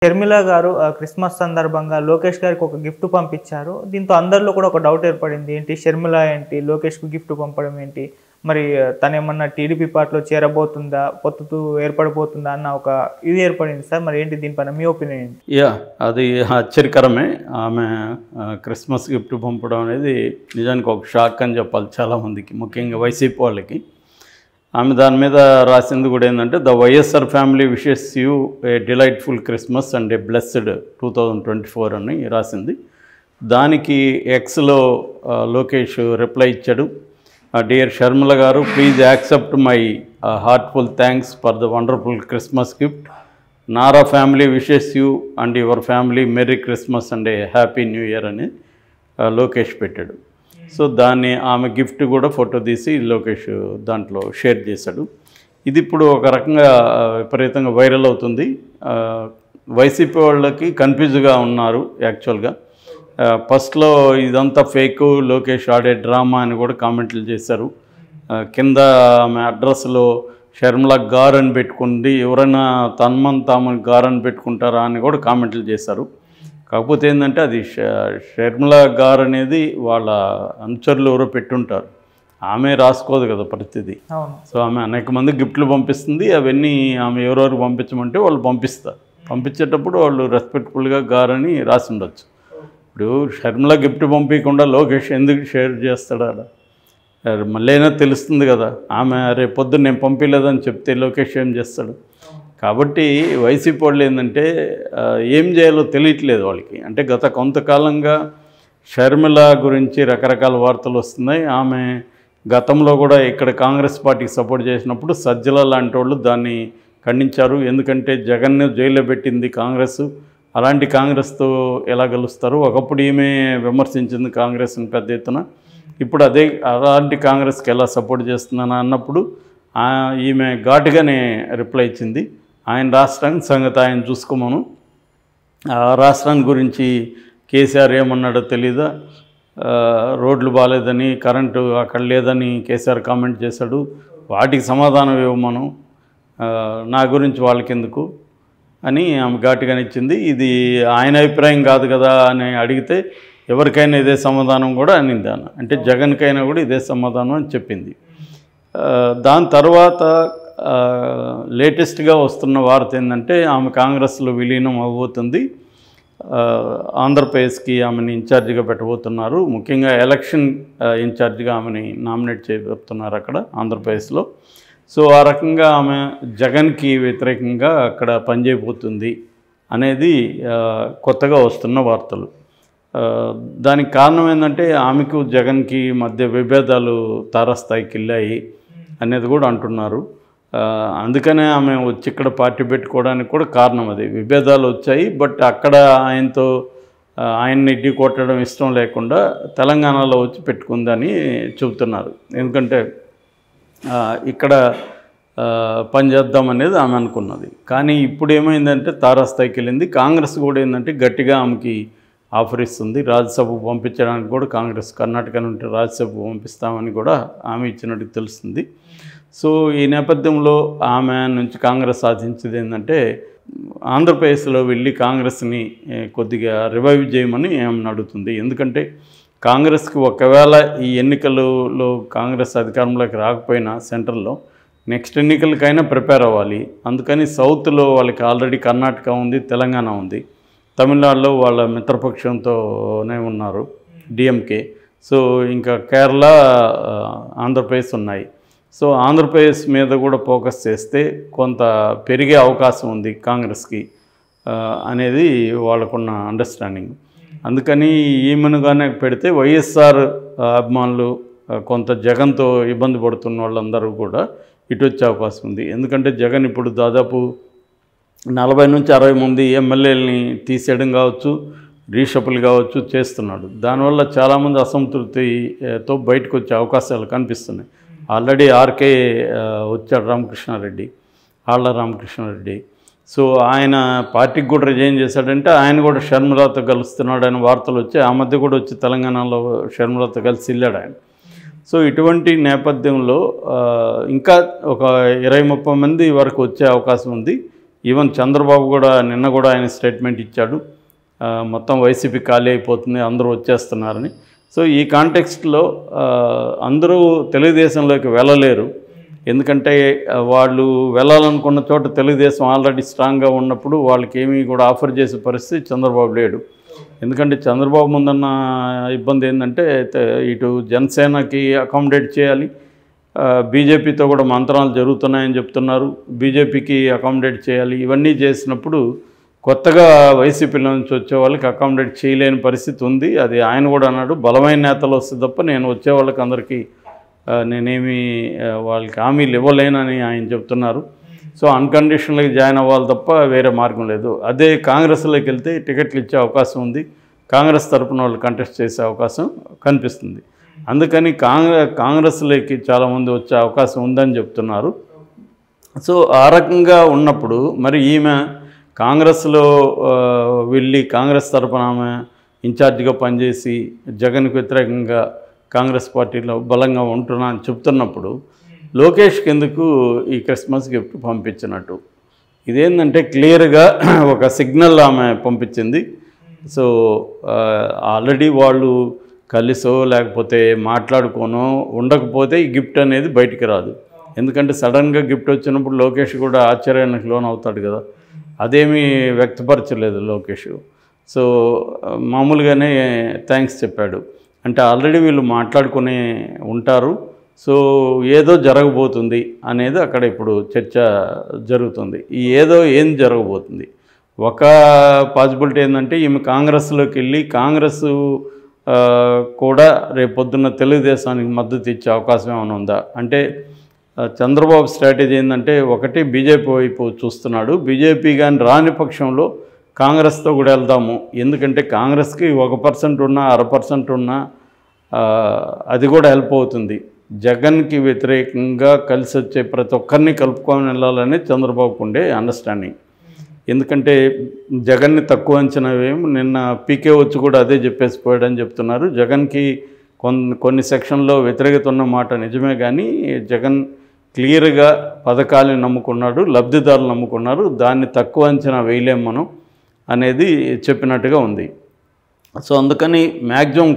షర్మిల గారు క్రిస్మస్ సందర్భంగా లోకేష్ గారికి ఒక గిఫ్ట్ పంపించారు. దీంతో అందరిలో కూడా ఒక డౌట్ ఏర్పడింది. ఏంటి షర్మిల ఏంటి లోకేష్‌కు గిఫ్ట్ పంపడం ఏంటి? మరి తనేమన్నా టీడీపీ పార్టీలో చేరబోతుందా? పొత్తు ఏర్పడబోతుందా అన్న ఒక ఇది ఏర్పడింది సార్. మరి ఏంటి దీనిపైన మీ ఒపీనియన్ ఏంటి? అది ఆశ్చర్యకరమే. ఆమె క్రిస్మస్ గిఫ్ట్ పంపడం అనేది నిజానికి ఒక షాక్ అని చెప్పాలి చాలామందికి, ముఖ్యంగా వైసీపీ వాళ్ళకి. ఆమె దాని మీద రాసింది కూడా ఏంటంటే, the YSR family wishes you a delightful Christmas and a blessed 2024 అని రాసింది. దానికి ఎక్స్లో లోకేష్ రిప్లై ఇచ్చాడు. డియర్ షర్మిల గారు, please accept my heartful thanks for the wonderful Christmas gift. Nara family wishes you and your family merry Christmas and a happy new year అని లోకేష్ పెట్టాడు. So దాన్ని ఆమె గిఫ్ట్ కూడా ఫోటో తీసి లోకేష్ దాంట్లో షేర్ చేశాడు. ఇది ఇప్పుడు ఒక రకంగా విపరీతంగా వైరల్ అవుతుంది. వైసీపీ వాళ్ళకి కన్ఫ్యూజ్గా ఉన్నారు యాక్చువల్గా. ఫస్ట్లో ఇదంతా ఫేక్, లోకేష్ ఆడే డ్రామా అని కూడా కామెంట్లు చేశారు. కింద ఆమె అడ్రస్లో షర్మిల గారు అని పెట్టుకుంది, ఎవరైనా తాము గారు అని పెట్టుకుంటారా అని కూడా కామెంట్లు చేశారు. కాకపోతే ఏంటంటే అది షర్మిల గారు అనేది వాళ్ళ అనుచరులు ఎవరో పెట్టుంటారు, ఆమె రాసుకోదు కదా ప్రతిదీ. సో ఆమె అనేక మంది గిఫ్ట్లు పంపిస్తుంది. అవన్నీ ఆమె ఎవరెవరు పంపించమంటే వాళ్ళు పంపిస్తారు. పంపించేటప్పుడు వాళ్ళు రెస్పెక్ట్ఫుల్గా గారని రాసి ఉండొచ్చు. ఇప్పుడు షర్మిల గిఫ్ట్ పంపించకుండా లోకేష్ ఎందుకు షేర్ చేస్తాడా? మళ్ళీ అయినా తెలుస్తుంది కదా. ఆమె రేపు పొద్దున్న నేను పంపించలేదని చెప్తే లోకేష్ ఏం చేస్తాడు? కాబట్టి వైసీపీ వాళ్ళు ఏంటంటే ఏం చేయాలో తెలియట్లేదు వాళ్ళకి. అంటే గత కొంతకాలంగా షర్మిల గురించి రకరకాల వార్తలు వస్తున్నాయి. ఆమె గతంలో కూడా ఇక్కడ కాంగ్రెస్ పార్టీకి సపోర్ట్ చేసినప్పుడు సజ్జల లాంటి వాళ్ళు దాన్ని ఖండించారు. ఎందుకంటే జగన్ను జైల్లో పెట్టింది కాంగ్రెస్, అలాంటి కాంగ్రెస్తో ఎలా గెలుస్తారు? ఒకప్పుడు ఈమె విమర్శించింది కాంగ్రెస్ని పెద్ద ఎత్తున, ఇప్పుడు అలాంటి కాంగ్రెస్కి ఎలా సపోర్ట్ చేస్తున్నాను అన్నప్పుడు ఈమె ఘాటుగానే రిప్లై ఇచ్చింది. ఆయన రాష్ట్రానికి సంగతి ఆయన చూసుకోమను, ఆ రాష్ట్రాన్ని గురించి కేసీఆర్ ఏమన్నాడో తెలీదా? రోడ్లు బాగాలేదని, కరెంటు అక్కడ లేదని కేసీఆర్ కామెంట్ చేశాడు. వాటికి సమాధానం ఇవ్వమను, నా గురించి వాళ్ళకెందుకు అని ఆమె ఘాటుగానే ఇచ్చింది. ఇది ఆయన అభిప్రాయం కాదు కదా అని అడిగితే ఎవరికైనా ఇదే సమాధానం కూడా అనింది. అంటే జగన్కైనా కూడా ఇదే సమాధానం అని చెప్పింది. దాని తర్వాత లేటెస్ట్గా వస్తున్న వార్త ఏంటంటే ఆమె కాంగ్రెస్లో విలీనం అవ్వబోతుంది. ఆంధ్రప్రదేశ్కి ఆమెను ఇన్ఛార్జిగా పెట్టబోతున్నారు. ముఖ్యంగా ఎలక్షన్ ఇన్ఛార్జిగా ఆమెని నామినేట్ చేయబోతున్నారు అక్కడ ఆంధ్రప్రదేశ్లో. సో ఆ రకంగా ఆమె జగన్కి వ్యతిరేకంగా అక్కడ పనిచేయబోతుంది అనేది కొత్తగా వస్తున్న వార్తలు. దానికి కారణం ఏంటంటే ఆమెకు జగన్కి మధ్య విభేదాలు తారాస్థాయికి వెళ్ళాయి అనేది కూడా అంటున్నారు. అందుకనే ఆమె వచ్చి ఇక్కడ పార్టీ పెట్టుకోవడానికి కూడా కారణం అది. విభేదాలు వచ్చాయి, బట్ అక్కడ ఆయన్ని ఢీ కొట్టడం ఇష్టం లేకుండా తెలంగాణలో వచ్చి పెట్టుకుందని చెబుతున్నారు. ఎందుకంటే ఇక్కడ పనిచేద్దాం అనేది ఆమె అనుకున్నది. కానీ ఇప్పుడు ఏమైందంటే తారాస్థాయికి వెళ్ళింది. కాంగ్రెస్ కూడా ఏంటంటే గట్టిగా ఆమెకి ఆఫర్ ఇస్తుంది. రాజ్యసభకు పంపించడానికి కూడా కాంగ్రెస్ కర్ణాటక నుండి రాజ్యసభకు పంపిస్తామని కూడా ఆమె ఇచ్చినట్టు తెలుస్తుంది. సో ఈ నేపథ్యంలో ఆమె నుంచి కాంగ్రెస్ సాధించేది ఏంటంటే ఆంధ్రప్రదేశ్లో వెళ్ళి కాంగ్రెస్ని కొద్దిగా రివైవ్ చేయమని ఆమెను అడుగుతుంది. ఎందుకంటే కాంగ్రెస్కి ఒకవేళ ఈ ఎన్నికలలో కాంగ్రెస్ అధికారంలోకి రాకపోయినా సెంట్రల్లో నెక్స్ట్ ఎన్నికలకైనా ప్రిపేర్ అవ్వాలి. అందుకని సౌత్లో వాళ్ళకి ఆల్రెడీ కర్ణాటక ఉంది, తెలంగాణ ఉంది, తమిళనాడులో వాళ్ళ మిత్రపక్షంతోనే ఉన్నారు డిఎంకే. సో ఇంకా కేరళ, ఆంధ్రప్రదేశ్ ఉన్నాయి. సో ఆంధ్రప్రదేశ్ మీద కూడా ఫోకస్ చేస్తే కొంత పెరిగే అవకాశం ఉంది కాంగ్రెస్కి అనేది వాళ్ళకున్న అండర్స్టాండింగ్. అందుకని ఈమెనుగానే పెడితే వైఎస్ఆర్ అభిమానులు కొంత జగన్తో ఇబ్బంది పడుతున్న వాళ్ళందరూ కూడా ఇటు వచ్చే అవకాశం ఉంది. ఎందుకంటే జగన్ ఇప్పుడు దాదాపు 40 నుంచి 60 మంది ఎమ్మెల్యేలని తీసేయడం కావచ్చు, రీషఫుల్ కావచ్చు చేస్తున్నాడు. దానివల్ల చాలామంది అసంతృప్తితో బయటకు వచ్చే అవకాశాలు కనిపిస్తున్నాయి. ఆల్రెడీ ఆర్కే వచ్చాడు, ఆళ్ళ రామకృష్ణారెడ్డి. సో ఆయన పార్టీకి కూడా రిజైన్ చేశాడంటే ఆయన కూడా షర్మిలతో కలుస్తున్నాడు అని వార్తలు వచ్చి ఆ మధ్య కూడా వచ్చి తెలంగాణలో షర్మిలతో కలిసి వెళ్ళాడు ఆయన. సో ఇటువంటి నేపథ్యంలో ఇంకా ఒక 20-30 మంది వరకు వచ్చే అవకాశం ఉంది. ఈవెన్ చంద్రబాబు కూడా నిన్న కూడా ఆయన స్టేట్మెంట్ ఇచ్చాడు, మొత్తం వైసీపీ ఖాళీ అయిపోతుంది, అందరూ వచ్చేస్తున్నారని. సో ఈ కాంటెక్స్ట్లో అందరూ తెలుగుదేశంలోకి వెళ్ళలేరు. ఎందుకంటే వాళ్ళు వెళ్ళాలనుకున్న చోట తెలుగుదేశం ఆల్రెడీ స్ట్రాంగ్గా ఉన్నప్పుడు వాళ్ళకి ఏమీ కూడా ఆఫర్ చేసే పరిస్థితి చంద్రబాబు లేడు. ఎందుకంటే చంద్రబాబు ముందన్న ఇబ్బంది ఏంటంటే ఇటు జనసేనకి అకామిడేట్ చేయాలి, బీజేపీతో కూడా మంత్రాలు జరుగుతున్నాయని చెప్తున్నారు, బీజేపీకి అకామిడేట్ చేయాలి. ఇవన్నీ చేసినప్పుడు కొత్తగా వైసీపీలో నుంచి వచ్చే వాళ్ళకి అకామిడేట్ చేయలేని పరిస్థితి ఉంది. అది ఆయన కూడా అన్నాడు, బలమైన నేతలు వస్తే తప్ప నేను వచ్చే వాళ్ళకి అందరికీ నేనేమి వాళ్ళకి హామీలు ఇవ్వలేనని ఆయన చెప్తున్నారు. సో అన్కండిషనల్గా జాయిన్ అవ్వాలి తప్ప వేరే మార్గం లేదు. అదే కాంగ్రెస్లోకి వెళ్తే టికెట్లు ఇచ్చే అవకాశం ఉంది, కాంగ్రెస్ తరపున వాళ్ళు కంటెస్ట్ చేసే అవకాశం కనిపిస్తుంది. అందుకని కాంగ్రెస్లోకి చాలామంది వచ్చే అవకాశం ఉందని చెప్తున్నారు. సో ఆ రకంగా ఉన్నప్పుడు మరి ఈమె కాంగ్రెస్లో వెళ్ళి కాంగ్రెస్ తరపున ఆమె ఇన్ఛార్జిగా పనిచేసి జగన్కు వ్యతిరేకంగా కాంగ్రెస్ పార్టీలో బలంగా ఉంటున్నా అని చెప్తున్నప్పుడు లోకేష్కి ఎందుకు ఈ క్రిస్మస్ గిఫ్ట్ పంపించినట్టు? ఇదేంటంటే క్లియర్గా ఒక సిగ్నల్ ఆమె పంపించింది. సో ఆల్రెడీ వాళ్ళు కలిసో లేకపోతే మాట్లాడుకోనో ఉండకపోతే ఈ గిఫ్ట్ అనేది బయటికి రాదు. ఎందుకంటే సడన్గా గిఫ్ట్ వచ్చినప్పుడు లోకేష్ కూడా ఆశ్చర్యానికి లోనవుతాడు కదా, అదేమీ వ్యక్తపరచలేదు లోకేష్. సో మామూలుగానే థ్యాంక్స్ చెప్పాడు. అంటే ఆల్రెడీ వీళ్ళు మాట్లాడుకునే ఉంటారు, సో ఏదో జరగబోతుంది అనేది అక్కడ ఇప్పుడు చర్చ జరుగుతుంది. ఈ ఏం జరగబోతుంది? ఒక పాసిబిలిటీ ఏంటంటే ఈమె కాంగ్రెస్లోకి వెళ్ళి కాంగ్రెస్ కూడా రేపొద్దున్న తెలుగుదేశానికి మద్దతు ఇచ్చే అవకాశం ఏమైనా ఉందా అంటే, చంద్రబాబు స్ట్రాటజీ ఏంటంటే ఒకటి బీజేపీ వైపు చూస్తున్నాడు, బీజేపీ కానీ రాని పక్షంలో కాంగ్రెస్తో కూడా వెళ్దాము. ఎందుకంటే కాంగ్రెస్కి 1% ఉన్నా 0.5% ఉన్నా అది కూడా హెల్ప్ అవుతుంది. జగన్కి వ్యతిరేకంగా కలిసి వచ్చే ప్రతి ఒక్కరిని కలుపుకొని వెళ్ళాలని చంద్రబాబుకు ఉండే అండర్స్టాండింగ్. ఎందుకంటే జగన్ని తక్కువ అంచనా వేయం, నిన్న పీకే వచ్చి కూడా అదే చెప్పేసి పోయాడని చెప్తున్నారు. జగన్కి కొన్ని సెక్షన్లో వ్యతిరేకత ఉన్న మాట నిజమే, కానీ జగన్ క్లియర్గా పథకాలను నమ్ముకున్నాడు, లబ్ధిదారులు నమ్ముకున్నారు, దాన్ని తక్కువ అంచనా వేయలేం మనం అనేది చెప్పినట్టుగా ఉంది. సో అందుకని మ్యాక్సిమం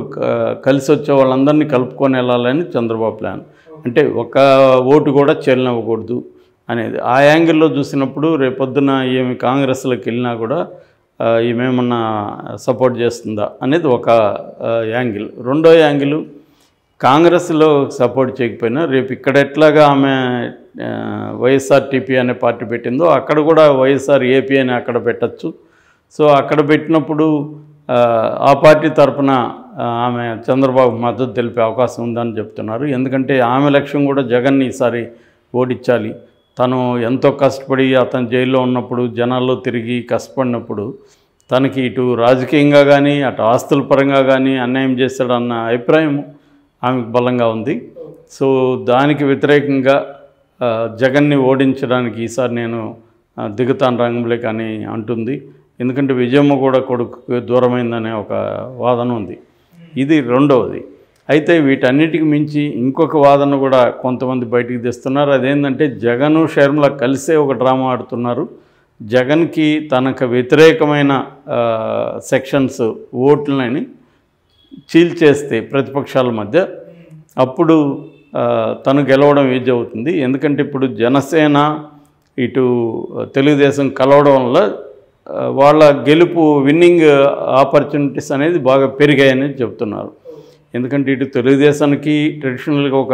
కలిసి వచ్చే వాళ్ళందరినీ కలుపుకొని వెళ్ళాలని చంద్రబాబు ప్లాన్. అంటే ఒక ఓటు కూడా చెల్లనివ్వకూడదు అనేది. ఆ యాంగిల్లో చూసినప్పుడు రేపొద్దున ఏమి కాంగ్రెస్లోకి వెళ్ళినా కూడా ఈమెమన్నా సపోర్ట్ చేస్తుందా అనేది ఒక యాంగిల్. రెండో యాంగిల్, కాంగ్రెస్లో సపోర్ట్ చేయకపోయినా రేపు ఇక్కడ ఎట్లాగా ఆమె వైఎస్ఆర్టీపీ అనే పార్టీ పెట్టిందో అక్కడ కూడా వైఎస్ఆర్ ఏపీ అని అక్కడ పెట్టచ్చు. సో అక్కడ పెట్టినప్పుడు ఆ పార్టీ తరఫున ఆమె చంద్రబాబు మద్దతు తెలిపే అవకాశం ఉందని చెప్తున్నారు. ఎందుకంటే ఆమె లక్ష్యం కూడా జగన్ని ఈసారి ఓడించాలి. తను ఎంతో కష్టపడి అతను జైల్లో ఉన్నప్పుడు జనాల్లో తిరిగి కష్టపడినప్పుడు తనకి ఇటు రాజకీయంగా కానీ అటు ఆస్తుల పరంగా కానీ అన్యాయం చేస్తాడన్న అభిప్రాయం ఆమెకు బలంగా ఉంది. సో దానికి వ్యతిరేకంగా జగన్ని ఓడించడానికి ఈసారి నేను దిగుతాను రంగంలోకి అని అంటుంది. ఎందుకంటే విజయమ్మ కూడా కొడుకు దూరమైందనే ఒక వాదన ఉంది. ఇది రెండవది. అయితే వీటన్నిటికి మించి ఇంకొక వాదన కూడా కొంతమంది బయటికి తెస్తున్నారు. అదేంటంటే జగను షర్మిల కలిసే ఒక డ్రామా ఆడుతున్నారు. జగన్కి తనకు వ్యతిరేకమైన సెక్షన్స్ ఓట్లని చీల్చేస్తే ప్రతిపక్షాల మధ్య అప్పుడు తను గెలవడం ఈజీ అవుతుంది. ఎందుకంటే ఇప్పుడు జనసేన ఇటు తెలుగుదేశం కలవడం వల్ల వాళ్ళ గెలుపు విన్నింగ్ ఆపర్చునిటీస్ అనేది బాగా పెరిగాయని చెప్తున్నారు. ఎందుకంటే ఇటు తెలుగుదేశానికి ట్రెడిషనల్గా ఒక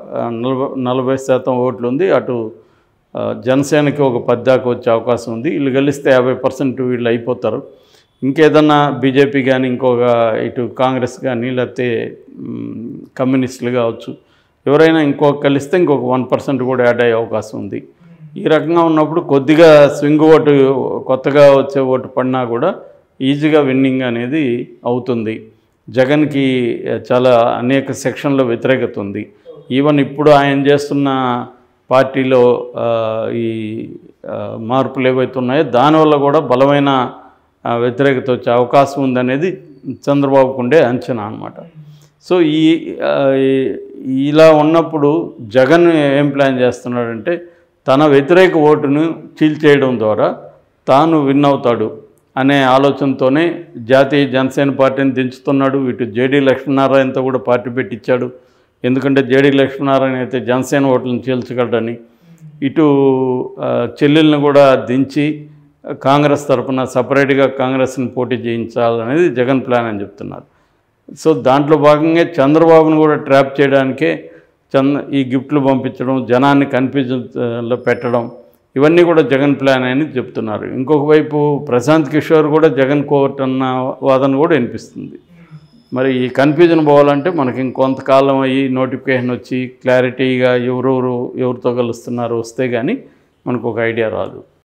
40% ఓట్లు ఉంది, అటు జనసేనకి ఒక 10 దాకా వచ్చే అవకాశం ఉంది. వీళ్ళు గెలిస్తే 50% వీళ్ళు అయిపోతారు. ఇంకేదన్నా బీజేపీ కానీ ఇంకొక ఇటు కాంగ్రెస్ కానీ లేకపోతే కమ్యూనిస్టులు కావచ్చు ఎవరైనా ఇంకొక కలిస్తే ఇంకొక 1% కూడా యాడ్ అయ్యే అవకాశం ఉంది. ఈ రకంగా ఉన్నప్పుడు కొద్దిగా స్వింగ్ ఓటు కొత్తగా వచ్చే ఓటు పడినా కూడా ఈజీగా విన్నింగ్ అనేది అవుతుంది. జగన్కి చాలా అనేక సెక్షన్లో వ్యతిరేకత ఉంది. ఈవెన్ ఇప్పుడు ఆయన చేస్తున్న పార్టీలో ఈ మార్పులు ఏవైతే ఉన్నాయో దానివల్ల కూడా బలమైన వ్యతిరేకత వచ్చే అవకాశం ఉందనేది చంద్రబాబుకు ఉండే అంచనా అన్నమాట. సో ఇలా ఉన్నప్పుడు జగన్ ఏం ప్లాన్ చేస్తున్నాడంటే తన వ్యతిరేక ఓటును చీల్చేయడం ద్వారా తాను విన్ అవుతాడు అనే ఆలోచనతోనే జాతీయ జనసేన పార్టీని దించుతున్నాడు. ఇటు జేడీ లక్ష్మీనారాయణతో కూడా పార్టీ పెట్టించాడు. ఎందుకంటే జేడీ లక్ష్మీనారాయణ అయితే జనసేన ఓట్లను చీల్చగలడని. ఇటు చెల్లెల్ని కూడా దించి కాంగ్రెస్ తరఫున సపరేట్గా కాంగ్రెస్ని పోటీ చేయించాలనేది జగన్ ప్లాన్ అని చెప్తున్నారు. సో దాంట్లో భాగంగా చంద్రబాబును కూడా ట్రాప్ చేయడానికే ఈ గిఫ్ట్లు పంపించడం, జనాన్ని కన్ఫ్యూజన్లో పెట్టడం, ఇవన్నీ కూడా జగన్ ప్లాన్ అని చెప్తున్నారు. ఇంకొక వైపు ప్రశాంత్ కిషోర్ కూడా జగన్ కోర్టు అన్న వాదన కూడా వినిపిస్తుంది. మరి ఈ కన్ఫ్యూజన్ పోవాలంటే మనకి ఇంకొంతకాలం అయ్యి నోటిఫికేషన్ వచ్చి క్లారిటీగా ఎవరితో కలుస్తున్నారు వస్తే కానీ మనకు ఒక ఐడియా రాదు.